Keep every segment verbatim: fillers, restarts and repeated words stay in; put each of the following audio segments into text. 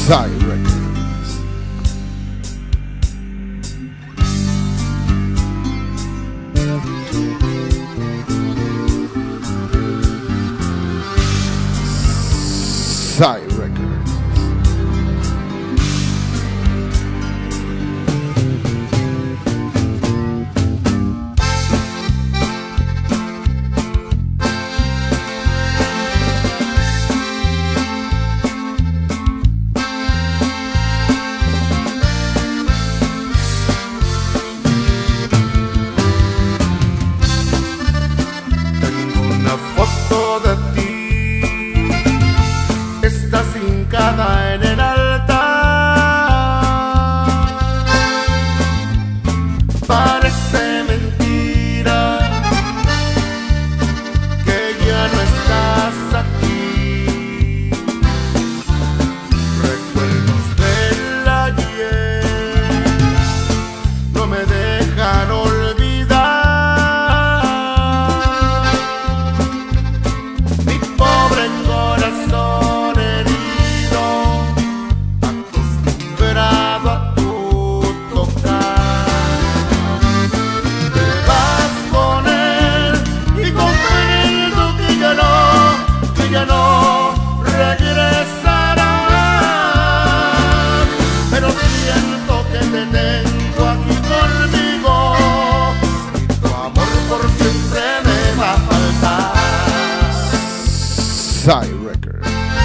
SayRecord. SayRecord. Foto de ti estás hincada en el altar. Parece mentira que ya no estás aquí. Recuerdos del ayer no me dejan olvidar. Corazón herido, acostumbrado a tu tocar. Te vas con él y comprendo que ya no, que ya no regresarás. Pero siento que te tengo aquí conmigo y tu amor por siempre me va a faltar. SayRecord.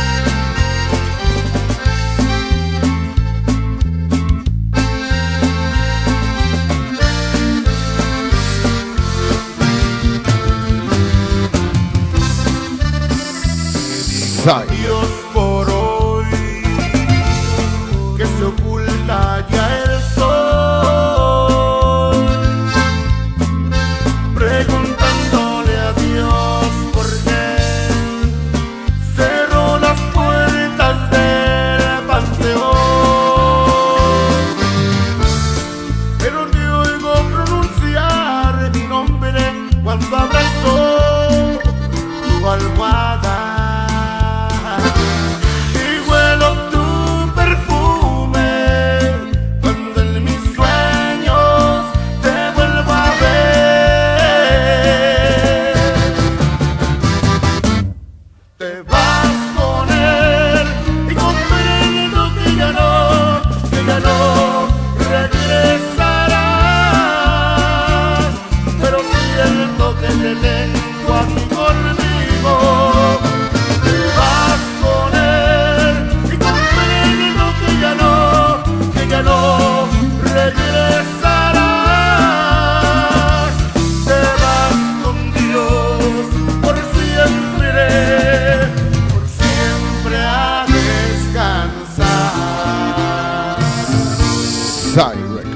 Dios por hoy, que se oculta ya el sol, preguntándole a Dios por qué cerró las puertas del panteón. Pero te oigo pronunciar mi nombre cuando abrazó tu almohada. Te vas con él y comprendo que ya no, que ya no regresarás. Pero siento que te tengo aquí conmigo. Te vas con él y comprendo que ya no, que ya no regresarás. Te vas con Dios por siempre. SayRecord.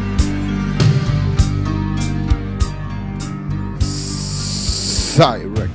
SayRecord.